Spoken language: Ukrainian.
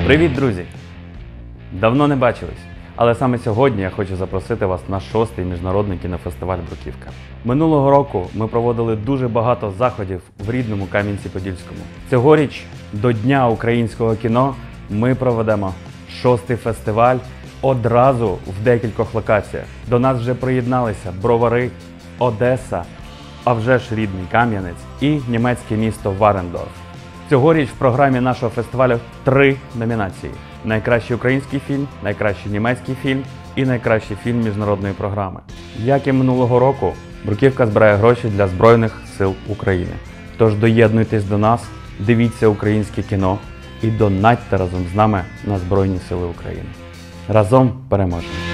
Привіт, друзі! Давно не бачились, але саме сьогодні я хочу запросити вас на 6-й міжнародний кінофестиваль «Бруківка». Минулого року ми проводили дуже багато заходів в рідному Кам'янці-Подільському. Цьогоріч до Дня українського кіно ми проведемо 6-й фестиваль одразу в декількох локаціях. До нас вже приєдналися Бровари, Одеса, а вже ж рідний Кам'янець і німецьке місто Варендорф. Цьогоріч в програмі нашого фестивалю 3 номінації: найкращий український фільм, найкращий німецький фільм і найкращий фільм міжнародної програми. Як і минулого року, Бруківка збирає гроші для Збройних сил України. Тож доєднуйтесь до нас, дивіться українське кіно і донатьте разом з нами на Збройні сили України. Разом переможемо!